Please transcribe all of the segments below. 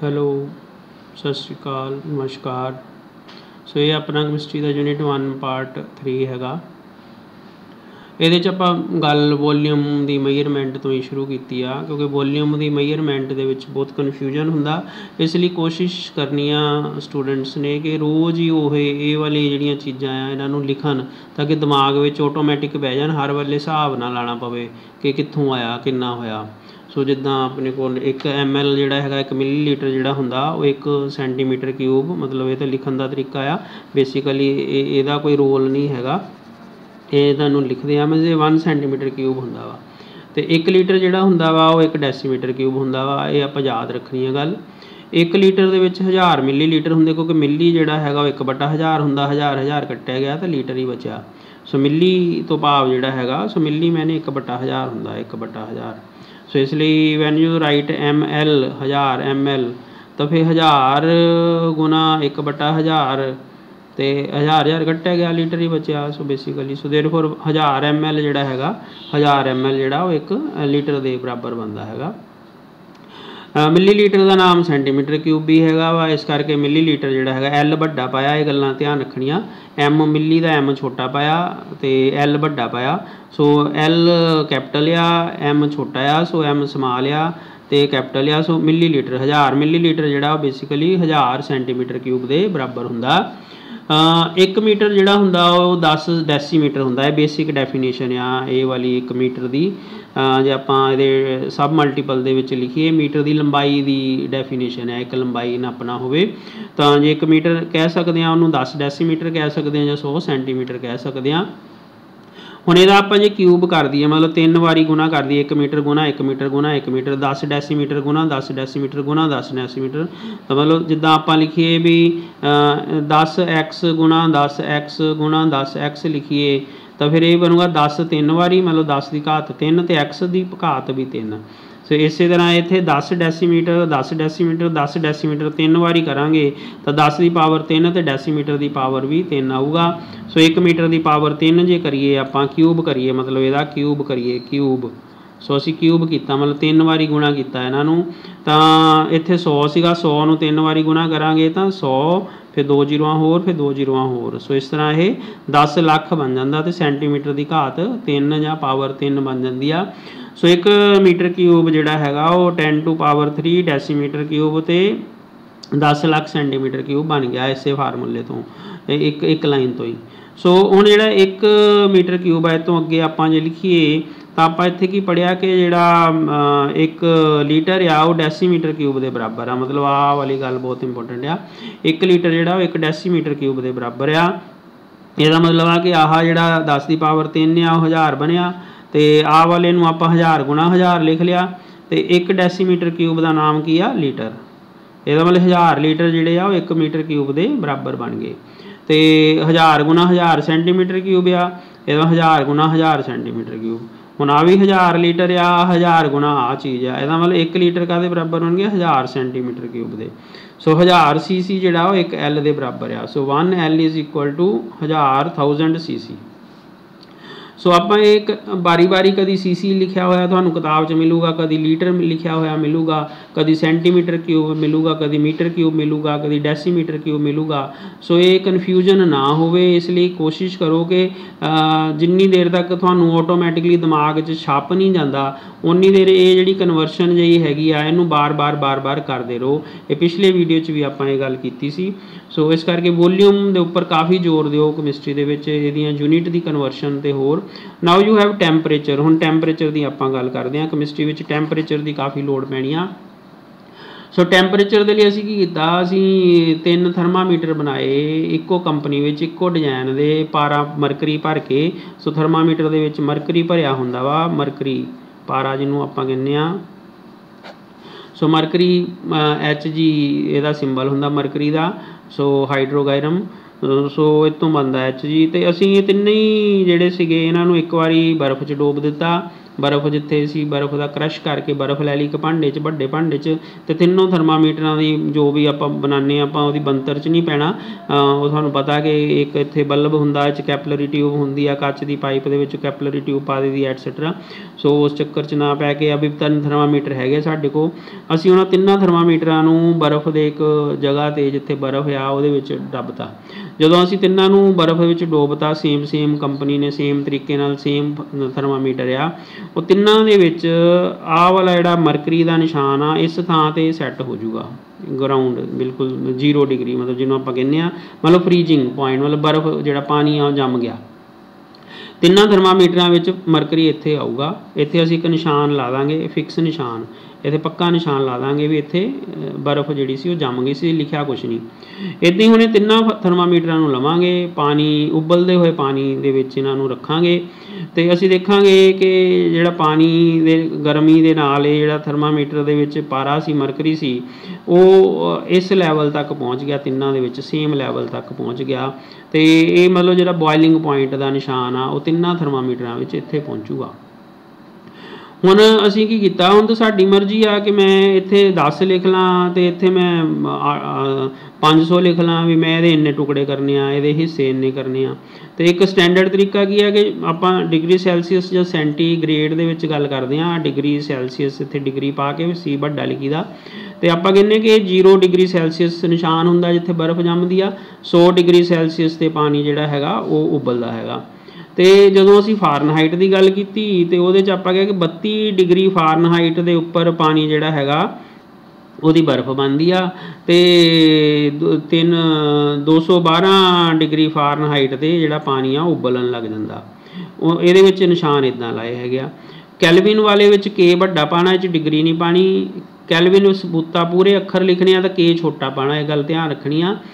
Hello, ਸਤਿ ਸ਼੍ਰੀ ਅਕਾਲ, ਨਮਸਕਾਰ। ਸੋ ਇਹ ਆਪਣਾ ਕੈਮਿਸਟਰੀ ਦਾ ਯੂਨਿਟ 1 ਪਾਰਟ 3 ਹੈਗਾ। ਇਹਦੇ 'ਚ ਆਪਾਂ ਗੱਲ ਵੋਲੀਅਮ ਦੀ ਮੇਜਰਮੈਂਟ ਤੋਂ ਹੀ ਸ਼ੁਰੂ ਕੀਤੀ ਆ, ਕਿਉਂਕਿ ਵੋਲੀਅਮ ਦੀ ਮੇਜਰਮੈਂਟ ਦੇ ਵਿੱਚ ਬਹੁਤ ਕਨਫਿਊਜ਼ਨ ਹੁੰਦਾ। ਇਸ ਲਈ ਕੋਸ਼ਿਸ਼ ਕਰਨੀ ਆ ਸਟੂਡੈਂਟਸ ਨੇ ਕਿ ਰੋਜ਼ ਹੀ ਇਹ ਵਾਲੀ ਜਿਹੜੀਆਂ ਚੀਜ਼ਾਂ ਆ ਇਹਨਾਂ ਨੂੰ ਲਿਖਣ, ਤਾਂ ਕਿ ਦਿਮਾਗ ਵਿੱਚ ਆਟੋਮੈਟਿਕ ਬਹਿ ਜਾਣ, ਹਰ ਵੇਲੇ ਹਿਸਾਬ ਨਾ ਲਾਣਾ ਪਵੇ ਕਿ ਕਿੱਥੋਂ ਆਇਆ ਕਿੰਨਾ ਹੋਇਆ। ਸੋ ਜਿੱਦਾਂ ਆਪਣੇ ਕੋਲ 1 ml ਜਿਹੜਾ ਹੈਗਾ, 1 ਮਿਲੀਲੀਟਰ ਜਿਹੜਾ ਹੁੰਦਾ ਉਹ 1 ਸੈਂਟੀਮੀਟਰ ਕਿਊਬ, ਮਤਲਬ ਇਹ ਤਾਂ ਲਿਖਣ ਦਾ ਤਰੀਕਾ ਆ। ਬੇਸਿਕਲੀ ਇਹਦਾ ਕੋਈ ਰੋਲ ਨਹੀਂ ਹੈਗਾ, ਇਹ ਤੁਹਾਨੂੰ ਲਿਖਦੇ ਆ ਮੈਂ 1 ਸੈਂਟੀਮੀਟਰ ਕਿਊਬ ਹੁੰਦਾ ਵਾ। ਅਤੇ 1 ਲੀਟਰ ਜਿਹੜਾ ਹੁੰਦਾ ਵਾ ਉਹ 1 ਡੈਸੀਮੀਟਰ ਕਿਊਬ ਹੁੰਦਾ ਵਾ। ਇਹ ਆਪਾਂ ਯਾਦ ਰੱਖਣੀ ਹੈ ਗੱਲ। 1 ਲੀਟਰ ਦੇ ਵਿੱਚ 1000 ਮਿਲੀਲੀਟਰ ਹੁੰਦੇ, ਕਿਉਂਕਿ ਮਿਲੀ ਜਿਹੜਾ ਹੈਗਾ ਉਹ 1/1000 ਹੁੰਦਾ। 1000 ਕੱਟਿਆ ਗਿਆ ਤਾਂ ਲੀਟਰ ਹੀ ਬਚਿਆ। ਸੋ ਮਿਲੀ ਤੋਂ ਭਾਵ ਜਿਹੜਾ ਹੈਗਾ, ਸੋ ਮਿਲੀ ਮੈਨੇ 1/1000 ਹੁੰਦਾ, 1/1000। ਸੋ ਇਸ ਲਈ when you write ml 1000 ml, ਤਾਂ ਫਿਰ 1000 ਗੁਣਾ 1/1000 ਅਤੇ 1000 ਕੱਟਿਆ ਗਿਆ, ਲੀਟਰ ਹੀ ਬਚਿਆ। ਸੋ ਬੇਸਿਕਲੀ ਸੋ ਦੇਅਰਫੋਰ 1000 ml ਜਿਹੜਾ ਹੈਗਾ, 1000 ml ਜਿਹੜਾ ਉਹ 1 ਲੀਟਰ ਦੇ ਬਰਾਬਰ ਬਣਦਾ ਹੈਗਾ। ਮਿਲੀਲੀਟਰ ਦਾ ਨਾਮ ਸੈਂਟੀਮੀਟਰ ਕਿਊਬ ਵੀ ਹੈਗਾ ਵਾ, ਇਸ ਕਰਕੇ ਮਿਲੀਲੀਟਰ ਜਿਹੜਾ ਹੈਗਾ L ਵੱਡਾ ਪਾਇਆ। ਇਹ ਗੱਲਾਂ ਧਿਆਨ ਰੱਖਣੀਆਂ। M ਮਿਲੀ ਦਾ M ਛੋਟਾ ਪਾਇਆ ਅਤੇ L ਵੱਡਾ ਪਾਇਆ। ਸੋ L ਕੈਪੀਟਲ ਆ, M ਛੋਟਾ ਆ, ਸੋ M ਸਮਾਲ ਆ ਅਤੇ ਕੈਪੀਟਲ ਆ। ਸੋ ਮਿਲੀਲੀਟਰ 1000 ਮਿਲੀਲੀਟਰ ਜਿਹੜਾ ਉਹ ਬੇਸਿਕਲੀ 1000 ਸੈਂਟੀਮੀਟਰ ਕਿਊਬ ਦੇ ਬਰਾਬਰ ਹੁੰਦਾ। 1 ਮੀਟਰ ਜਿਹੜਾ ਹੁੰਦਾ ਉਹ 10 ਡੈਸੀਮੀਟਰ ਹੁੰਦਾ। ਇਹ ਬੇਸਿਕ ਡੈਫੀਨੇਸ਼ਨ ਆ ਇਹ ਵਾਲੀ 1 ਮੀਟਰ ਦੀ। ਜੇ ਆਪਾਂ ਇਹਦੇ ਸਬ ਮਲਟੀਪਲ ਦੇ ਵਿੱਚ ਲਿਖੀਏ, ਮੀਟਰ ਦੀ ਲੰਬਾਈ ਦੀ ਡੈਫੀਨੇਸ਼ਨ ਹੈ, ਇੱਕ ਲੰਬਾਈ ਨਾਪਣਾ ਹੋਵੇ ਤਾਂ ਜੇ 1 ਮੀਟਰ ਕਹਿ ਸਕਦੇ ਹਾਂ, ਉਹਨੂੰ 10 ਡੈਸੀਮੀਟਰ ਕਹਿ ਸਕਦੇ ਹਾਂ ਜਾਂ 100 ਸੈਂਟੀਮੀਟਰ ਕਹਿ ਸਕਦੇ ਹਾਂ। ਹੁਣ ਇਹਦਾ ਆਪਾਂ ਜੇ ਕਿਊਬ ਕਰ ਦਈਏ, ਮਤਲਬ 3 ਵਾਰੀ ਗੁਣਾ ਕਰ ਦਈਏ, 1 ਮੀਟਰ ਗੁਣਾ 1 ਮੀਟਰ ਗੁਣਾ 1 ਮੀਟਰ, 10 ਡੈਸੀਮੀਟਰ ਗੁਣਾ 10 ਡੈਸੀਮੀਟਰ ਗੁਣਾ 10 ਡੈਸੀਮੀਟਰ, ਤਾਂ ਮਤਲਬ ਜਿੱਦਾਂ ਆਪਾਂ ਲਿਖੀਏ ਵੀ 10x ਗੁਣਾ 10x ਗੁਣਾ 10x ਲਿਖੀਏ, ਤਾਂ ਫਿਰ ਇਹ ਬਣੂਗਾ 10 3 ਵਾਰੀ, ਮਤਲਬ 10 ਦੀ ਘਾਤ 3 ਅਤੇ x ਦੀ ਘਾਤ ਵੀ 3। ਸੋ ਇਸੇ ਤਰ੍ਹਾਂ ਇੱਥੇ 10 ਡੈਸੀਮੀਟਰ 10 ਡੈਸੀਮੀਟਰ 10 ਡੈਸੀਮੀਟਰ 3 ਵਾਰੀ ਕਰਾਂਗੇ ਤਾਂ 10 ਦੀ ਪਾਵਰ 3 ਅਤੇ ਡੈਸੀਮੀਟਰ ਦੀ ਪਾਵਰ ਵੀ 3 ਆਊਗਾ। ਸੋ 1 ਮੀਟਰ ਦੀ ਪਾਵਰ 3 ਜੇ ਕਰੀਏ ਆਪਾਂ, ਕਿਊਬ ਕਰੀਏ, ਮਤਲਬ ਇਹਦਾ ਕਿਊਬ ਕਰੀਏ, ਕਿਊਬ। ਸੋ ਅਸੀਂ ਕਿਊਬ ਕੀਤਾ, ਮਤਲਬ 3 ਵਾਰੀ ਗੁਣਾ ਕੀਤਾ ਇਹਨਾਂ ਨੂੰ। ਤਾਂ ਇੱਥੇ 100 ਸੀਗਾ, 100 ਨੂੰ 3 ਵਾਰੀ ਗੁਣਾ ਕਰਾਂਗੇ ਤਾਂ 100, ਫਿਰ 2 ਜ਼ੀਰੋਆਂ ਹੋਰ, ਫਿਰ 2 ਜ਼ੀਰੋਆਂ ਹੋਰ। ਸੋ ਇਸ ਤਰ੍ਹਾਂ ਇਹ 10 ਲੱਖ ਬਣ ਜਾਂਦਾ ਅਤੇ ਸੈਂਟੀਮੀਟਰ ਦੀ ਘਾਤ 3 ਜਾਂ ਪਾਵਰ 3 ਬਣ ਜਾਂਦੀ ਆ। ਸੋ 1 ਮੀਟਰ ਕਿਊਬ ਜਿਹੜਾ ਹੈਗਾ ਉਹ 10 ਟੂ ਪਾਵਰ 3 ਡੈਸੀਮੀਟਰ ਕਿਊਬ ਅਤੇ 10 ਲੱਖ ਸੈਂਟੀਮੀਟਰ ਕਿਊਬ ਬਣ ਗਿਆ ਇਸੇ ਫਾਰਮੂਲੇ ਤੋਂ, ਇੱਕ ਲਾਈਨ ਤੋਂ ਹੀ। ਸੋ ਹੁਣ ਜਿਹੜਾ 1 ਮੀਟਰ ਕਿਊਬ ਹੈ, ਇਹ ਤੋਂ ਅੱਗੇ ਆਪਾਂ ਜੇ ਲਿਖੀਏ ਤਾਂ ਆਪਾਂ ਇੱਥੇ ਕੀ ਪੜ੍ਹਿਆ ਕਿ ਜਿਹੜਾ 1 ਲੀਟਰ ਆ ਉਹ ਡੈਸੀਮੀਟਰ ਕਿਊਬ ਦੇ ਬਰਾਬਰ ਆ। ਮਤਲਬ ਆਹ ਵਾਲੀ ਗੱਲ ਬਹੁਤ ਇੰਪੋਰਟੈਂਟ ਆ। 1 ਲੀਟਰ ਜਿਹੜਾ ਉਹ 1 ਡੈਸੀਮੀਟਰ ਕਿਊਬ ਦੇ ਬਰਾਬਰ ਆ। ਇਹਦਾ ਮਤਲਬ ਆ ਕਿ ਆਹ ਜਿਹੜਾ 10 ਦੀ ਪਾਵਰ 3 ਆ ਉਹ 1000 ਬਣਿਆ, ਅਤੇ ਆਹ ਵਾਲੇ ਨੂੰ ਆਪਾਂ 1000 ਗੁਣਾ 1000 ਲਿਖ ਲਿਆ, ਅਤੇ 1 ਡੈਸੀਮੀਟਰ ਕਿਊਬ ਦਾ ਨਾਮ ਕੀ ਆ? ਲੀਟਰ। ਇਹਦਾ ਮਤਲਬ 1000 ਲੀਟਰ ਜਿਹੜੇ ਆ ਉਹ 1 ਮੀਟਰ ਕਿਊਬ ਦੇ ਬਰਾਬਰ ਬਣ ਗਏ। ਅਤੇ 1000 ਗੁਣਾ 1000 ਸੈਂਟੀਮੀਟਰ ਕਿਊਬ ਆ, ਇਹਦਾ 1000 ਗੁਣਾ 1000 ਸੈਂਟੀਮੀਟਰ ਕਿਊਬ। ਹੁਣ ਆ ਵੀ 1000 ਲੀਟਰ ਆ, 1000 ਗੁਣਾ ਆਹ ਚੀਜ਼ ਆ, ਇਹਦਾ ਮਤਲਬ 1 ਲੀਟਰ ਕਾਹਦੇ ਬਰਾਬਰ ਬਣ ਗਿਆ? 1000 ਸੈਂਟੀਮੀਟਰ ਕਿਊਬ ਦੇ। ਸੋ 1000 cc ਜਿਹੜਾ ਉਹ 1 L ਦੇ ਬਰਾਬਰ ਆ। So 1 L is equal to 1000 cc। So ਆਪਾਂ ਇੱਕ ਵਾਰੀ ਵਾਰੀ ਕਦੀ cc ਲਿਖਿਆ ਹੋਇਆ ਤੁਹਾਨੂੰ ਕਿਤਾਬ 'ਚ ਮਿਲੂਗਾ, ਕਦੀ ਲੀਟਰ ਲਿਖਿਆ ਹੋਇਆ ਮਿਲੂਗਾ, ਕਦੀ ਸੈਂਟੀਮੀਟਰ ਕਿਊਬ ਮਿਲੂਗਾ, ਕਦੀ ਮੀਟਰ ਕਿਊਬ ਮਿਲੂਗਾ, ਕਦੀ ਡੈਸੀਮੀਟਰ ਕਿਊਬ ਮਿਲੂਗਾ। ਸੋ ਇਹ ਕਨਫਿਊਜ਼ਨ ਨਾ ਹੋਵੇ, ਇਸ ਲਈ ਕੋਸ਼ਿਸ਼ ਕਰੋ ਕਿ ਜਿੰਨੀ ਦੇਰ ਤੱਕ ਤੁਹਾਨੂੰ ਆਟੋਮੈਟਿਕਲੀ ਦਿਮਾਗ 'ਚ ਛਪ ਨਹੀਂ ਜਾਂਦਾ, ਉਨੀ ਦੇਰ ਇਹ ਜਿਹੜੀ ਕਨਵਰਸ਼ਨ ਜਿਹੀ ਹੈਗੀ ਆ ਇਹਨੂੰ ਬਾਰ-ਬਾਰ ਕਰਦੇ ਰਹੋ। ਇਹ ਪਿਛਲੇ ਵੀਡੀਓ 'ਚ ਵੀ ਆਪਾਂ ਇਹ ਗੱਲ ਕੀਤੀ ਸੀ। ਸੋ ਇਸ ਕਰਕੇ ਵੋਲੀਅਮ ਦੇ ਉੱਪਰ ਕਾਫੀ ਜ਼ੋਰ ਦਿਓ ਕੈਮਿਸਟਰੀ ਦੇ ਵਿੱਚ, ਇਹਦੀਆਂ ਯੂਨਿਟ ਦੀ ਕਨਵਰਸ਼ਨ ਅਤੇ ਹੋਰ। Now you have temperature. ਹੁਣ ਟੈਂਪਰੇਚਰ ਦੀ ਆਪਾਂ ਗੱਲ ਕਰਦੇ ਹਾਂ। ਕੈਮਿਸਟਰੀ ਵਿੱਚ ਟੈਂਪਰੇਚਰ ਦੀ ਕਾਫੀ ਲੋੜ ਪੈਣੀ ਆ। ਸੋ ਟੈਂਪਰੇਚਰ ਦੇ ਲਈ ਅਸੀਂ ਕੀ ਕੀਤਾ? ਅਸੀਂ 3 ਥਰਮਾਮੀਟਰ ਬਣਾਏ ਇੱਕੋ ਕੰਪਨੀ ਵਿੱਚ, ਇੱਕੋ ਡਿਜ਼ਾਈਨ ਦੇ, ਪਾਰਾ ਮਰਕਰੀ ਭਰ ਕੇ। ਸੋ ਥਰਮਾਮੀਟਰ ਦੇ ਵਿੱਚ ਮਰਕਰੀ ਭਰਿਆ ਹੁੰਦਾ ਵਾ, ਮਰਕਰੀ ਪਾਰਾ ਜਿਹਨੂੰ ਆਪਾਂ ਕਹਿੰਦੇ ਹਾਂ। ਸੋ ਮਰਕਰੀ Hg ਇਹਦਾ ਸਿੰਬਲ ਹੁੰਦਾ ਮਰਕਰੀ ਦਾ। ਸੋ ਹਾਈਡਰੋਗਾਇਰਮ, ਸੋ ਇਹ ਤੋਂ ਬਣਦਾ Hg। ਅਤੇ ਅਸੀਂ ਇਹ ਤਿੰਨੇ ਹੀ ਜਿਹੜੇ ਸੀਗੇ ਇਹਨਾਂ ਨੂੰ ਇੱਕ ਵਾਰੀ ਬਰਫ਼ 'ਚ ਡੋਬ ਦਿੱਤਾ, बर्फ़ जिथे असीं बर्फ़ का क्रश करके बर्फ़ लै ली एक भांडे च वड्डे भांडे च ते तीनों थर्मामीटरां दी जो भी आपां बनाने आपां उहदी बनतर च नहीं पैना। ਉਹ ਤੁਹਾਨੂੰ पता कि एक इत्थे बल्ब हुंदा इह 'च कैपलरी ट्यूब हुंदी आ कच दी पाइप दे विच कैपलरी ट्यूब पा दी एटसैटरा। सो उस चक्कर च ना पै के अभी 3 थर्मामीटर हैगे साडे कोल। असीं उहनां 3 थर्मामीटरां नूं बर्फ़ दे एक जगह ते जिथे बर्फ़ आ ਉਹਦੇ ਵਿੱਚ ਡੱਬਤਾ। ਜਦੋਂ ਅਸੀਂ ਤਿੰਨਾਂ ਨੂੰ ਬਰਫ਼ ਵਿੱਚ ਡੋਬਤਾ ਸੇਮ ਕੰਪਨੀ ਨੇ ਸੇਮ ਤਰੀਕੇ ਨਾਲ ਸੇਮ ਥਰਮਾਮੀਟਰ ਆ ਉਹ ਤਿੰਨਾਂ ਦੇ ਵਿੱਚ ਆਹ ਵਾਲਾ ਜਿਹੜਾ ਮਰਕਰੀ ਦਾ ਨਿਸ਼ਾਨ ਆ ਇਸ ਥਾਂ 'ਤੇ ਸੈੱਟ ਹੋ ਜੂਗਾ ਗਰਾਊਂਡ ਬਿਲਕੁਲ 0 ਡਿਗਰੀ ਮਤਲਬ ਜਿਹਨੂੰ ਆਪਾਂ ਕਹਿੰਦੇ ਆ ਮਤਲਬ ਫਰੀजिंग ਪੁਆਇੰਟ ਮਤਲਬ ਬਰਫ਼ ਜਿਹੜਾ ਪਾਣੀ ਆ ਉਹ ਜੰਮ ਗਿਆ। ਤਿੰਨਾਂ ਥਰਮਾਮੀਟਰਾਂ ਵਿੱਚ ਮਰਕਰੀ ਇੱਥੇ ਆਊਗਾ। ਇੱਥੇ ਅਸੀਂ ਇੱਕ ਨਿਸ਼ਾਨ ਲਾ ਦਾਂਗੇ ਫਿਕਸ ਨਿਸ਼ਾਨ ਇੱਥੇ ਪੱਕਾ ਨਿਸ਼ਾਨ ਲਾ ਦਾਂਗੇ ਵੀ ਇੱਥੇ ਬਰਫ਼ ਜਿਹੜੀ ਸੀ ਉਹ ਜੰਮ ਗਈ ਸੀ ਲਿਖਿਆ ਕੁਛ ਨਹੀਂ। ਇੱਦਾਂ ਹੀ ਹੁਣ ਇਹ ਤਿੰਨਾਂ ਥਰਮਾਮੀਟਰਾਂ ਨੂੰ ਲਵਾਂਗੇ ਪਾਣੀ ਉਬਲਦੇ ਹੋਏ ਪਾਣੀ ਦੇ ਵਿੱਚ ਇਹਨਾਂ ਨੂੰ ਰੱਖਾਂਗੇ ਅਤੇ ਅਸੀਂ ਦੇਖਾਂਗੇ ਕਿ ਜਿਹੜਾ ਪਾਣੀ ਦੇ ਗਰਮੀ ਦੇ ਨਾਲ ਇਹ ਜਿਹੜਾ ਥਰਮਾਮੀਟਰ ਦੇ ਵਿੱਚ ਪਾਰਾ ਸੀ ਮਰਕਰੀ ਸੀ ਉਹ ਇਸ ਲੈਵਲ ਤੱਕ ਪਹੁੰਚ ਗਿਆ ਤਿੰਨਾਂ ਦੇ ਵਿੱਚ ਸੇਮ ਲੈਵਲ ਤੱਕ ਪਹੁੰਚ ਗਿਆ ਅਤੇ ਇਹ ਮਤਲਬ ਜਿਹੜਾ ਬੋਇਲਿੰਗ ਪੁਆਇੰਟ ਦਾ ਨਿਸ਼ਾਨ ਆ ਉਹ ਤਿੰਨਾਂ ਥਰਮਾਮੀਟਰਾਂ ਵਿੱਚ ਇੱਥੇ ਪਹੁੰਚੂਗਾ। ਹੁਣ ਅਸੀਂ ਕੀ ਕੀਤਾ ਹੁਣ ਤਾਂ ਸਾਡੀ ਮਰਜ਼ੀ ਆ ਕਿ ਮੈਂ ਇੱਥੇ 10 ਲਿਖ ਲਾਂ ਅਤੇ ਇੱਥੇ ਮੈਂ 500 ਲਿਖ ਲਾਂ ਵੀ ਮੈਂ ਇਹਦੇ ਇੰਨੇ ਟੁਕੜੇ ਕਰਨੇ ਆ ਇਹਦੇ ਹਿੱਸੇ ਇੰਨੇ ਕਰਨੇ ਆ। ਅਤੇ ਇੱਕ ਸਟੈਂਡਰਡ ਤਰੀਕਾ ਕੀ ਹੈ ਕਿ ਆਪਾਂ ਡਿਗਰੀ ਸੈਲਸੀਅਸ ਜਾਂ ਸੈਂਟੀਗ੍ਰੇਡ ਦੇ ਵਿੱਚ ਗੱਲ ਕਰਦੇ ਹਾਂ। ਡਿਗਰੀ ਸੈਲਸੀਅਸ ਇੱਥੇ ਡਿਗਰੀ ਪਾ ਕੇ ਸੀ ਵੱਡਾ ਲਿਖੀ ਦਾ ਅਤੇ ਆਪਾਂ ਕਹਿੰਦੇ ਕਿ 0 ਡਿਗਰੀ ਸੈਲਸੀਅਸ ਨਿਸ਼ਾਨ ਹੁੰਦਾ ਜਿੱਥੇ ਬਰਫ਼ ਜੰਮਦੀ ਆ 100 ਡਿਗਰੀ ਸੈਲਸੀਅਸ 'ਤੇ ਪਾਣੀ ਜਿਹੜਾ ਹੈਗਾ ਉਹ ਉਬਲਦਾ ਹੈਗਾ। ਅਤੇ ਜਦੋਂ ਅਸੀਂ ਫਾਰਨਹਾਈਟ ਦੀ ਗੱਲ ਕੀਤੀ ਅਤੇ ਉਹਦੇ 'ਚ ਆਪਾਂ ਕਿਹਾ ਕਿ 32 ਡਿਗਰੀ ਫਾਰਨਹਾਈਟ ਦੇ ਉੱਪਰ ਪਾਣੀ ਜਿਹੜਾ ਹੈਗਾ ਉਹਦੀ ਬਰਫ਼ ਬਣਦੀ ਆ ਅਤੇ 212 ਡਿਗਰੀ ਫਾਰਨਹਾਈਟ 'ਤੇ ਜਿਹੜਾ ਪਾਣੀ ਆ ਉਬਲਣ ਲੱਗ ਜਾਂਦਾ। ਉਹ ਇਹਦੇ ਵਿੱਚ ਨਿਸ਼ਾਨ ਇੱਦਾਂ ਲਾਏ ਹੈਗੇ ਆ। ਕੈਲਵਿਨ ਵਾਲੇ ਵਿੱਚ ਕੇ ਵੱਡਾ ਪਾਉਣਾ ਇਹ 'ਚ ਡਿਗਰੀ ਨਹੀਂ ਪਾਉਣੀ। ਕੈਲਵਿਨ ਸਬੂਤਾ ਪੂਰੇ ਅੱਖਰ ਲਿਖਣੇ ਆ ਤਾਂ ਕੇ ਛੋਟਾ ਪਾਉਣਾ ਇਹ ਗੱਲ ਧਿਆਨ ਰੱਖਣੀ ਆ।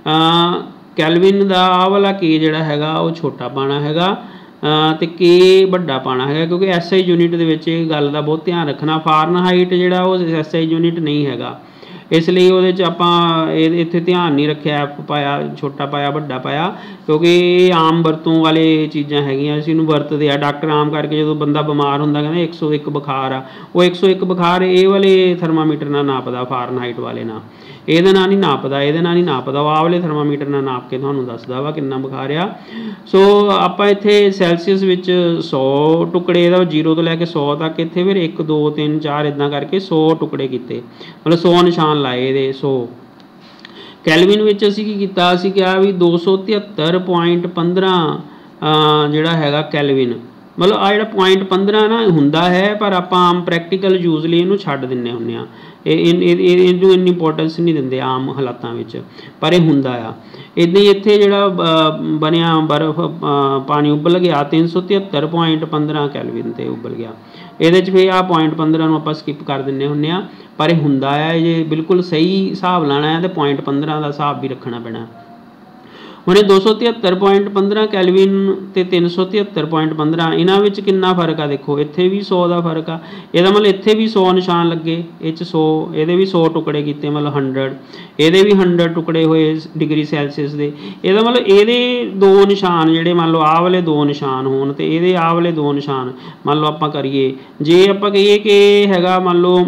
ਕੈਲਵਿਨ ਦਾ ਆਹ ਵਾਲਾ ਕੇ ਜਿਹੜਾ ਹੈਗਾ ਉਹ ਛੋਟਾ ਪਾਉਣਾ ਹੈਗਾ ਅਤੇ ਕੇ ਵੱਡਾ ਪਾਉਣਾ ਹੈਗਾ ਕਿਉਂਕਿ SI ਯੂਨਿਟ ਦੇ ਵਿੱਚ ਇਹ ਗੱਲ ਦਾ ਬਹੁਤ ਧਿਆਨ ਰੱਖਣਾ। ਫਾਰਨਹਾਈਟ ਜਿਹੜਾ ਉਹ SI ਯੂਨਿਟ ਨਹੀਂ ਹੈਗਾ ਇਸ ਲਈ ਉਹਦੇ 'ਚ ਆਪਾਂ ਇੱਥੇ ਧਿਆਨ ਨਹੀਂ ਰੱਖਿਆ F ਪਾਇਆ ਛੋਟਾ ਪਾਇਆ ਵੱਡਾ ਪਾਇਆ ਕਿਉਂਕਿ ਇਹ ਆਮ ਵਰਤੋਂ ਵਾਲੇ ਚੀਜ਼ਾਂ ਹੈਗੀਆਂ ਅਸੀਂ ਇਹਨੂੰ ਵਰਤਦੇ ਆ। ਡਾਕਟਰ ਆਮ ਕਰਕੇ ਜਦੋਂ ਬੰਦਾ ਬਿਮਾਰ ਹੁੰਦਾ ਕਹਿੰਦਾ 101 ਬੁਖਾਰ ਆ ਉਹ 101 ਬੁਖਾਰ ਇਹ ਵਾਲੇ ਥਰਮਾਮੀਟਰ ਨਾਲ ਨਾਪਦਾ ਫਾਰਨਹਾਈਟ ਵਾਲੇ ਨਾਲ ਇਹਦੇ ਨਾਲ ਨਹੀਂ ਨਾਪਦਾ ਇਹਦੇ ਨਾਲ ਨਹੀਂ ਨਾਪਦਾ ਉਹ ਆਹ ਵਾਲੇ ਥਰਮਾਮੀਟਰ ਨਾਲ ਨਾਪ ਕੇ ਤੁਹਾਨੂੰ ਦੱਸਦਾ ਵਾ ਕਿੰਨਾ ਬੁਖਾਰ ਆ। ਸੋ ਆਪਾਂ ਇੱਥੇ ਸੈਲਸੀਅਸ ਵਿੱਚ 100 ਟੁਕੜੇ ਇਹਦਾ 0 ਤੋਂ ਲੈ ਕੇ 100 ਤੱਕ ਇੱਥੇ ਫਿਰ 1 2 3 4 ਇੱਦਾਂ ਕਰਕੇ 100 ਟੁਕੜੇ ਕੀਤੇ ਮਤਲਬ 100 ਨਿਸ਼ਾਨ ਲਾਏ ਇਹਦੇ 100। ਕੈਲਵਿਨ ਵਿੱਚ ਅਸੀਂ ਕੀ ਕੀਤਾ ਅਸੀਂ ਕਿਹਾ ਵੀ 273.15 ਜਿਹੜਾ ਹੈਗਾ ਕੈਲਵਿਨ ਮਤਲਬ ਆਹ ਜਿਹੜਾ 0.15 ਨਾ ਹੁੰਦਾ ਹੈ ਪਰ ਆਪਾਂ ਆਮ ਪ੍ਰੈਕਟੀਕਲ ਯੂਜ਼ ਲਈ ਇਹਨੂੰ ਛੱਡ ਦਿੰਦੇ ਹੁੰਦੇ ਹਾਂ। ਇਹਨੂੰ ਇੰਨੀ ਇੰਪੋਰਟੈਂਸ ਨਹੀਂ ਦਿੰਦੇ ਆਮ ਹਾਲਾਤਾਂ ਵਿੱਚ ਪਰ ਇਹ ਹੁੰਦਾ ਆ। ਇੱਦਾਂ ਹੀ ਇੱਥੇ ਜਿਹੜਾ ਬਣਿਆ ਬਰਫ਼ ਪਾਣੀ ਉਬਲ ਗਿਆ 373.15 ਕੈਲਵਿਨ 'ਤੇ ਉਬਲ ਗਿਆ। ਇਹਦੇ 'ਚ ਫਿਰ ਆਹ 0.15 ਨੂੰ ਆਪਾਂ ਸਕਿਪ ਕਰ ਦਿੰਦੇ ਹੁੰਦੇ ਹਾਂ ਪਰ ਇਹ ਹੁੰਦਾ ਆ ਜੇ ਬਿਲਕੁਲ ਸਹੀ ਹਿਸਾਬ ਲਾਉਣਾ ਹੈ ਤਾਂ 0.15 ਦਾ ਹਿਸਾਬ ਵੀ ਰੱਖਣਾ ਪੈਣਾ। ਹੁਣ ਇਹ 273.15 ਕੈਲਵਿਨ ਅਤੇ 373.15 ਇਹਨਾਂ ਵਿੱਚ ਕਿੰਨਾ ਫਰਕ ਆ ਦੇਖੋ ਇੱਥੇ ਵੀ 100 ਦਾ ਫਰਕ ਆ। ਇਹਦਾ ਮਤਲਬ ਇੱਥੇ ਵੀ 100 ਨਿਸ਼ਾਨ ਲੱਗੇ ਇਹ 'ਚ 100 ਇਹਦੇ ਵੀ 100 ਟੁਕੜੇ ਕੀਤੇ ਮਤਲਬ 100 ਇਹਦੇ ਵੀ 100 ਟੁਕੜੇ ਹੋਏ ਡਿਗਰੀ ਸੈਲਸੀਅਸ ਦੇ। ਇਹਦਾ ਮਤਲਬ ਇਹਦੇ 2 ਨਿਸ਼ਾਨ ਜਿਹੜੇ ਮੰਨ ਲਓ ਆਹ ਵਾਲੇ 2 ਨਿਸ਼ਾਨ ਹੋਣ ਅਤੇ ਇਹਦੇ ਆਹ ਵਾਲੇ 2 ਨਿਸ਼ਾਨ ਮੰਨ ਲਓ ਆਪਾਂ ਕਰੀਏ ਜੇ ਆਪਾਂ ਕਹੀਏ ਕਿ ਹੈਗਾ ਮੰਨ ਲਓ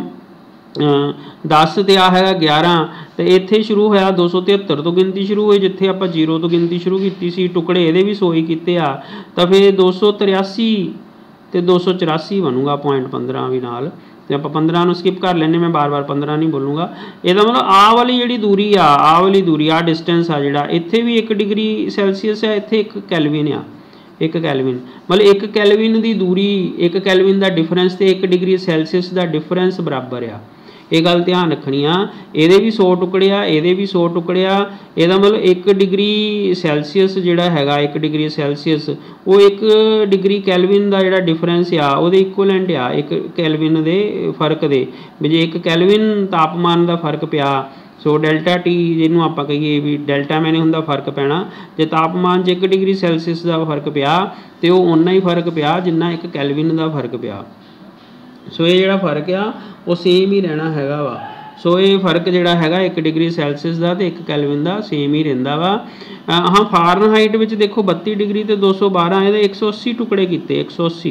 10 ਅਤੇ ਆਹ ਹੈਗਾ 11 ਅਤੇ ਇੱਥੇ ਸ਼ੁਰੂ ਹੋਇਆ 273 ਤੋਂ ਗਿਣਤੀ ਸ਼ੁਰੂ ਹੋਈ ਜਿੱਥੇ ਆਪਾਂ 0 ਤੋਂ ਗਿਣਤੀ ਸ਼ੁਰੂ ਕੀਤੀ ਸੀ ਟੁਕੜੇ ਇਹਦੇ ਵੀ 100 ਹੀ ਕੀਤੇ ਆ ਤਾਂ ਫਿਰ 283 ਅਤੇ 284 ਬਣੂਗਾ 0.15 ਵੀ ਨਾਲ ਅਤੇ ਆਪਾਂ 15 ਨੂੰ ਸਕਿਪ ਕਰ ਲੈਂਦੇ ਮੈਂ ਬਾਰ ਬਾਰ 15 ਨਹੀਂ ਬੋਲੂੰਗਾ। ਇਹਦਾ ਮਤਲਬ ਆਹ ਵਾਲੀ ਜਿਹੜੀ ਦੂਰੀ ਆ ਆਹ ਵਾਲੀ ਦੂਰੀ ਆਹ ਡਿਸਟੈਂਸ ਆ ਜਿਹੜਾ ਇੱਥੇ ਵੀ 1 ਡਿਗਰੀ ਸੈਲਸੀਅਸ ਆ ਇੱਥੇ 1 ਕੈਲਵਿਨ ਆ 1 ਕੈਲਵਿਨ ਮਤਲਬ 1 ਕੈਲਵਿਨ ਦੀ ਦੂਰੀ 1 ਕੈਲਵਿਨ ਦਾ ਡਿਫਰੈਂਸ ਅਤੇ 1 ਡਿਗਰੀ ਸੈਲਸੀਅਸ ਦਾ ਡਿਫਰੈਂਸ ਬਰਾਬਰ ਆ। ਇਹ ਗੱਲ ਧਿਆਨ ਰੱਖਣੀ ਆ। ਇਹਦੇ ਵੀ 100 ਟੁਕੜੇ ਆ ਇਹਦੇ ਵੀ 100 ਟੁਕੜੇ ਆ। ਇਹਦਾ ਮਤਲਬ 1 ਡਿਗਰੀ ਸੈਲਸੀਅਸ ਜਿਹੜਾ ਹੈਗਾ 1 ਡਿਗਰੀ ਸੈਲਸੀਅਸ ਉਹ 1 ਡਿਗਰੀ ਕੈਲਵਿਨ ਦਾ ਜਿਹੜਾ ਡਿਫਰੈਂਸ ਆ ਉਹਦੇ ਇਕੁਅਲੈਂਟ ਆ 1 ਕੈਲਵਿਨ ਦੇ ਫਰਕ ਦੇ ਵੀ ਜੇ 1 ਕੈਲਵਿਨ ਤਾਪਮਾਨ ਦਾ ਫਰਕ ਪਿਆ ਸੋ ਡੈਲਟਾ ਟੀ ਜਿਹਨੂੰ ਆਪਾਂ ਕਹੀਏ ਵੀ ਡੈਲਟਾ ਮੈਨੇ ਹੁੰਦਾ ਫਰਕ ਪੈਣਾ ਜੇ ਤਾਪਮਾਨ 'ਚ 1 ਡਿਗਰੀ ਸੈਲਸੀਅਸ ਦਾ ਫਰਕ ਪਿਆ ਅਤੇ ਉਹ ਓਨਾ ਹੀ ਫਰਕ ਪਿਆ ਜਿੰਨਾ 1 ਕੈਲਵਿਨ ਦਾ ਫਰਕ ਪਿਆ। ਸੋ ਇਹ ਜਿਹੜਾ ਫਰਕ ਆ ਉਹ ਸੇਮ ਹੀ ਰਹਿਣਾ ਹੈਗਾ ਵਾ। ਸੋ ਇਹ ਫਰਕ ਜਿਹੜਾ ਹੈਗਾ 1 ਡਿਗਰੀ ਸੈਲਸੀਅਸ ਦਾ ਅਤੇ 1 ਕੈਲਵਿਨ ਦਾ ਸੇਮ ਹੀ ਰਹਿੰਦਾ ਵਾ। ਹਾਂ ਫਾਰਨਹਾਈਟ ਵਿੱਚ ਦੇਖੋ 32 ਡਿਗਰੀ ਅਤੇ 212 ਇਹਦੇ 180 ਟੁਕੜੇ ਕੀਤੇ 180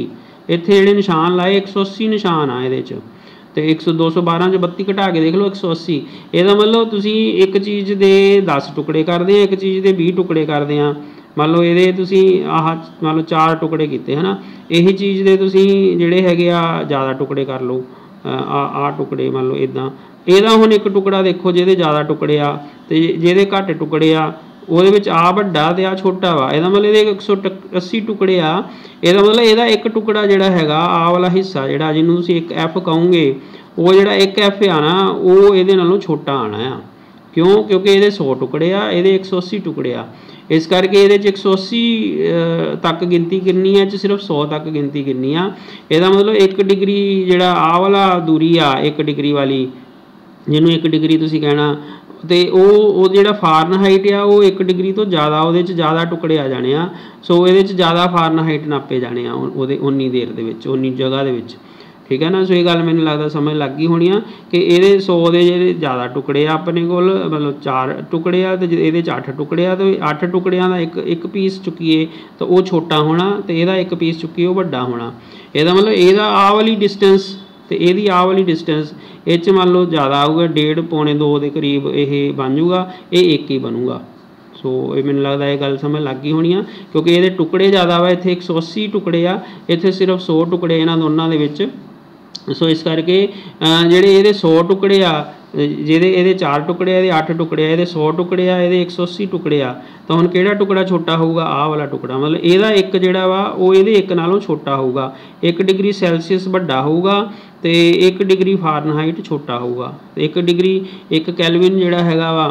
ਇੱਥੇ ਜਿਹੜੇ ਨਿਸ਼ਾਨ ਲਾਏ 180 ਨਿਸ਼ਾਨ ਆ ਇਹਦੇ 'ਚ, ਤੇ 212 'ਚ 32 ਘਟਾ ਕੇ ਦੇਖ ਲਓ 180। ਇਹਦਾ ਮਤਲਬ ਤੁਸੀਂ ਇੱਕ ਚੀਜ਼ ਦੇ 10 ਟੁਕੜੇ ਕਰਦੇ ਆ, ਇੱਕ ਚੀਜ਼ ਦੇ 20 ਟੁਕੜੇ ਕਰਦੇ ਆ। ਮੰਨ ਲਓ ਇਹਦੇ ਤੁਸੀਂ ਆਹ ਮੰਨ ਲਓ 4 ਟੁਕੜੇ ਕੀਤੇ ਹੈ ਨਾ, ਇਹੀ ਚੀਜ਼ ਦੇ ਤੁਸੀਂ ਜਿਹੜੇ ਹੈਗੇ ਆ ਜ਼ਿਆਦਾ ਟੁਕੜੇ ਕਰ ਲਓ, ਆਹ ਟੁਕੜੇ ਮੰਨ ਲਓ ਇੱਦਾਂ। ਇਹਦਾ ਹੁਣ ਇੱਕ ਟੁਕੜਾ ਦੇਖੋ ਜਿਹਦੇ ਜ਼ਿਆਦਾ ਟੁਕੜੇ ਆ ਤੇ ਜਿਹਦੇ ਘੱਟ ਟੁਕੜੇ ਆ, ਉਹਦੇ ਵਿੱਚ ਆ ਵੱਡਾ ਤੇ ਆ ਛੋਟਾ ਵਾ। ਇਹਦਾ ਮਤਲਬ ਇਹਦੇ 180 ਟੁਕੜੇ ਆ। ਇਹਦਾ ਮਤਲਬ ਇਹਦਾ ਇੱਕ ਟੁਕੜਾ ਜਿਹੜਾ ਹੈਗਾ ਆਹ ਵਾਲਾ ਹਿੱਸਾ ਜਿਹੜਾ ਜਿਹਨੂੰ ਤੁਸੀਂ ਇੱਕ F ਕਹੋਗੇ, ਉਹ ਜਿਹੜਾ ਇੱਕ F ਆ ਨਾ ਉਹ ਇਹਦੇ ਨਾਲੋਂ ਛੋਟਾ ਆਉਣਾ ਆ। ਕਿਉਂ? ਕਿਉਂਕਿ ਇਹਦੇ 100 ਟੁਕੜੇ ਆ, ਇਹਦੇ 180 ਟੁਕੜੇ ਆ। ਇਸ ਕਰਕੇ ਇਹਦੇ 'ਚ 180 ਤੱਕ ਗਿਣਤੀ ਕਿੰਨੀ ਹੈ, 'ਚ ਸਿਰਫ 100 ਤੱਕ ਗਿਣਤੀ ਕਿੰਨੀ ਆ। ਇਹਦਾ ਮਤਲਬ 1 ਡਿਗਰੀ ਜਿਹੜਾ ਆਹ ਵਾਲਾ ਦੂਰੀ ਆ 1 ਡਿਗਰੀ ਵਾਲੀ, ਜਿਹਨੂੰ 1 ਡਿਗਰੀ ਤੁਸੀਂ ਕਹਿਣਾ, ਤੇ ਉਹ ਜਿਹੜਾ ਫਾਰਨਹਾਈਟ ਆ ਉਹ 1 ਡਿਗਰੀ ਤੋਂ ਜ਼ਿਆਦਾ, ਉਹਦੇ 'ਚ ਜ਼ਿਆਦਾ ਟੁਕੜੇ ਆ ਜਾਣੇ ਆ। ਸੋ ਇਹਦੇ 'ਚ ਜ਼ਿਆਦਾ ਫਾਰਨਹਾਈਟ ਨਾਪੇ ਜਾਣੇ ਆ ਉਹਦੇ ਉਨੀ ਦੇਰ ਦੇ ਵਿੱਚ, ਉਨੀ ਜਗ੍ਹਾ ਦੇ ਵਿੱਚ। ਠੀਕ ਹੈ ਨਾ। ਸੋ ਇਹ ਗੱਲ ਮੈਨੂੰ ਲੱਗਦਾ ਸਮਝ ਲੱਗ ਗਈ ਹੋਣੀ ਆ ਕਿ ਇਹਦੇ 100 ਦੇ ਜਿਹੜੇ ਜ਼ਿਆਦਾ ਟੁਕੜੇ ਆ ਆਪਣੇ ਕੋਲ, ਮਤਲਬ 4 ਟੁਕੜੇ ਆ, ਅਤੇ ਇਹਦੇ 'ਚ 8 ਟੁਕੜੇ ਆ, ਅਤੇ 8 ਟੁਕੜਿਆਂ ਦਾ ਇੱਕ ਪੀਸ ਚੁੱਕੀਏ ਤਾਂ ਉਹ ਛੋਟਾ ਹੋਣਾ, ਅਤੇ ਇਹਦਾ ਇੱਕ ਪੀਸ ਚੁੱਕੀਏ ਉਹ ਵੱਡਾ ਹੋਣਾ। ਇਹਦਾ ਮਤਲਬ ਇਹਦਾ ਆਹ ਵਾਲੀ ਡਿਸਟੈਂਸ ਅਤੇ ਇਹਦੀ ਆਹ ਵਾਲੀ ਡਿਸਟੈਂਸ ਇਹ 'ਚ ਮੰਨ ਲਓ ਜ਼ਿਆਦਾ ਆਊਗਾ, 1.5 ਪੌਣੇ 2 ਦੇ ਕਰੀਬ ਇਹ ਬਣ ਜੂਗਾ, ਇਹ 1 ਹੀ ਬਣੂਗਾ। ਸੋ ਇਹ ਮੈਨੂੰ ਲੱਗਦਾ ਇਹ ਗੱਲ ਸਮਝ ਲੱਗ ਗਈ ਹੋਣੀ ਆ, ਕਿਉਂਕਿ ਇਹਦੇ ਟੁਕੜੇ ਜ਼ਿਆਦਾ ਵਾ, ਇੱਥੇ 180 ਟੁਕੜੇ ਆ, ਇੱਥੇ ਸਿਰਫ 100 ਟੁਕੜੇ ਇਹਨਾਂ ਦੋਨਾਂ ਦੇ ਵਿੱਚ। ਸੋ ਇਸ ਕਰਕੇ ਜਿਹੜੇ ਇਹਦੇ 100 ਟੁਕੜੇ ਆ, ਜਿਹਦੇ ਇਹਦੇ 4 ਟੁਕੜੇ ਆ, ਇਹਦੇ 8 ਟੁਕੜੇ ਆ, ਇਹਦੇ 100 ਟੁਕੜੇ ਆ, ਇਹਦੇ 180 ਟੁਕੜੇ ਆ, ਤਾਂ ਹੁਣ ਕਿਹੜਾ ਟੁਕੜਾ ਛੋਟਾ ਹੋਊਗਾ? ਆਹ ਵਾਲਾ ਟੁਕੜਾ। ਮਤਲਬ ਇਹਦਾ ਇੱਕ ਜਿਹੜਾ ਵਾ ਉਹ ਇਹਦੇ ਇੱਕ ਨਾਲੋਂ ਛੋਟਾ ਹੋਊਗਾ, 1 ਡਿਗਰੀ ਸੈਲਸੀਅਸ ਵੱਡਾ ਹੋਊਗਾ ਅਤੇ 1 ਡਿਗਰੀ ਫਾਰਨਹਾਈਟ ਛੋਟਾ ਹੋਊਗਾ। 1 ਡਿਗਰੀ 1 ਕੈਲਵਿਨ ਜਿਹੜਾ ਹੈਗਾ ਵਾ,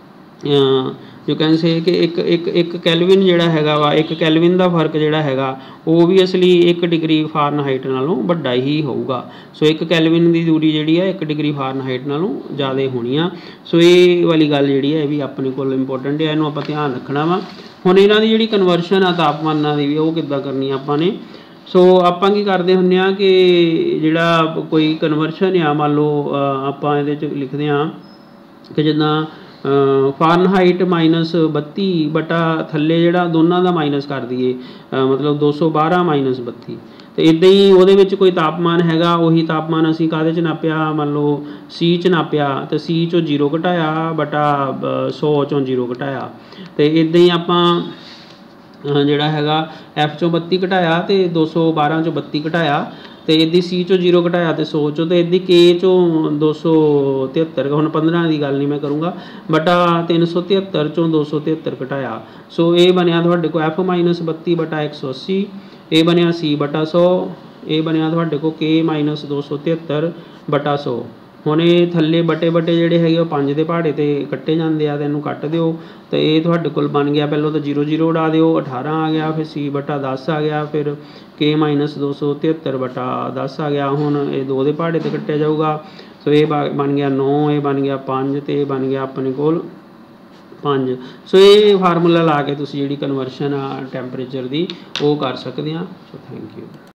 ਯੂ ਕੈਨ ਸੇ ਕਿ ਇੱਕ ਕੈਲਵਿਨ ਜਿਹੜਾ ਹੈਗਾ ਵਾ, 1 ਕੈਲਵਿਨ ਦਾ ਫਰਕ ਜਿਹੜਾ ਹੈਗਾ ਉਹ ਵੀ ਅਸਲੀ 1 ਡਿਗਰੀ ਫਾਰਨਹਾਈਟ ਨਾਲੋਂ ਵੱਡਾ ਹੀ ਹੋਊਗਾ। ਸੋ 1 ਕੈਲਵਿਨ ਦੀ ਦੂਰੀ ਜਿਹੜੀ ਆ 1 ਡਿਗਰੀ ਫਾਰਨਹਾਈਟ ਨਾਲੋਂ ਜ਼ਿਆਦਾ ਹੋਣੀ ਆ। ਸੋ ਇਹ ਵਾਲੀ ਗੱਲ ਜਿਹੜੀ ਹੈ ਇਹ ਵੀ ਆਪਣੇ ਕੋਲ ਇੰਪੋਰਟੈਂਟ ਹੈ, ਇਹਨੂੰ ਆਪਾਂ ਧਿਆਨ ਰੱਖਣਾ ਵਾ। ਹੁਣ ਇਹਨਾਂ ਦੀ ਜਿਹੜੀ ਕਨਵਰਸ਼ਨ ਆ ਤਾਪਮਾਨਾਂ ਦੀ ਵੀ ਉਹ ਕਿੱਦਾਂ ਕਰਨੀ ਆਪਾਂ ਨੇ। ਸੋ ਆਪਾਂ ਕੀ ਕਰਦੇ ਹੁੰਦੇ ਹਾਂ ਕਿ ਜਿਹੜਾ ਕੋਈ ਕਨਵਰਸ਼ਨ ਆ, ਮੰਨ ਲਓ ਆਪਾਂ ਇਹਦੇ 'ਚ ਲਿਖਦੇ ਹਾਂ ਕਿ ਜਿੱਦਾਂ ਫਾਰਨਹਾਈਟ -32 ਬਟਾ ਥੱਲੇ ਜਿਹੜਾ ਦੋਨਾਂ ਦਾ ਮਾਈਨਸ ਕਰ ਦਈਏ, ਮਤਲਬ 212 - 32। ਅਤੇ ਇੱਦਾਂ ਹੀ ਉਹਦੇ ਵਿੱਚ ਕੋਈ ਤਾਪਮਾਨ ਹੈਗਾ, ਉਹੀ ਤਾਪਮਾਨ ਅਸੀਂ ਕਾਹਦੇ 'ਚ ਨਾਪਿਆ, ਮੰਨ ਲਓ C 'ਚ ਨਾਪਿਆ, ਅਤੇ C 'ਚੋਂ 0 ਘਟਾਇਆ ਬਟਾ 100 ਚੋਂ 0 ਘਟਾਇਆ। ਅਤੇ ਇੱਦਾਂ ਹੀ ਆਪਾਂ ਜਿਹੜਾ ਹੈਗਾ F 'ਚੋਂ 32 ਘਟਾਇਆ ਅਤੇ 212 ਚੋਂ 32 ਘਟਾਇਆ, ਅਤੇ ਇਹਦੀ C 'ਚੋਂ 0 ਘਟਾਇਆ ਅਤੇ 100 ਚੋਂ, ਅਤੇ ਇਹਦੀ K 'ਚੋਂ 273, ਹੁਣ 15 ਦੀ ਗੱਲ ਨਹੀਂ ਮੈਂ ਕਰੂੰਗਾ, ਬਟਾ 373 ਚੋਂ 273 ਘਟਾਇਆ। ਸੋ ਇਹ ਬਣਿਆ ਤੁਹਾਡੇ ਕੋਲ F - 32 ਬਟਾ 180, ਇਹ ਬਣਿਆ C ਬਟਾ 100, ਇਹ ਬਣਿਆ ਤੁਹਾਡੇ ਕੋਲ K - 273 ਬਟਾ 100। ਹੁਣ ਇਹ ਥੱਲੇ ਬਟੇ ਜਿਹੜੇ ਹੈਗੇ ਉਹ 5 ਦੇ ਪਹਾੜੇ 'ਤੇ ਕੱਟੇ ਜਾਂਦੇ ਆ, ਅਤੇ ਇਹਨੂੰ ਕੱਟ ਦਿਓ, ਅਤੇ ਇਹ ਤੁਹਾਡੇ ਕੋਲ ਬਣ ਗਿਆ, ਪਹਿਲਾਂ ਤਾਂ 0 0 ਉਡਾ ਦਿਓ, 18 ਆ ਗਿਆ, ਫਿਰ C ਬਟਾ 10 ਆ ਗਿਆ, ਫਿਰ K - 273 ਬਟਾ 10 ਆ ਗਿਆ। ਹੁਣ ਇਹ 2 ਦੇ ਪਹਾੜੇ 'ਤੇ ਕੱਟਿਆ ਜਾਊਗਾ। ਸੋ ਇਹ ਬਣ ਗਿਆ 9, ਇਹ ਬਣ ਗਿਆ 5, ਅਤੇ ਇਹ ਬਣ ਗਿਆ ਆਪਣੇ ਕੋਲ 5। ਸੋ ਇਹ ਫਾਰਮੂਲਾ ਲਾ ਕੇ ਤੁਸੀਂ ਜਿਹੜੀ ਕਨਵਰਸ਼ਨ ਆ ਟੈਂਪਰੇਚਰ ਦੀ ਉਹ ਕਰ ਸਕਦੇ ਆ। So thank you.